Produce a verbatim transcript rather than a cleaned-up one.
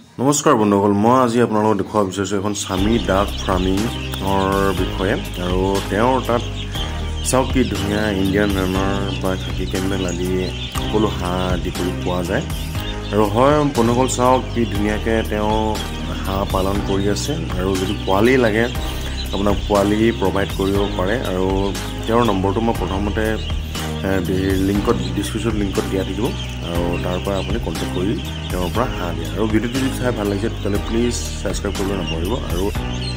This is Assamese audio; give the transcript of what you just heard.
নমস্কাৰ বন্ধুসকল, মই আজি আপোনালোকক দেখুৱাব বিচাৰিছোঁ এখন সামি ডাক ফাৰ্মিঙৰ বিষয়ে। আৰু তেওঁৰ তাত চাওক কি ধুনীয়া ইণ্ডিয়ান ৰানাৰ বা খাকী কেম্বেল আদি সকলো হাঁহ আদি কৰি পোৱা যায়। আৰু হয় বন্ধুসকল, চাওক কি ধুনীয়াকৈ তেওঁ হাঁহ পালন কৰি আছে। আৰু যদি পোৱালি লাগে আপোনাক পোৱালি প্ৰভাইড কৰিব পাৰে। আৰু তেওঁৰ নম্বৰটো মই প্ৰথমতে লিংকত ডিছক্ৰিপশ্যন লিংকত দিয়া থাকিব, আৰু তাৰ পৰা আপুনি কণ্টেক্ট কৰি তেওঁৰ পৰা হাঁহ দিয়ে। আৰু ভিডিঅ'টো যদি চাই ভাল লাগিছে তেতিয়াহ'লে প্লিজ ছাবস্ক্ৰাইব কৰিব নাপাহৰিব। আৰু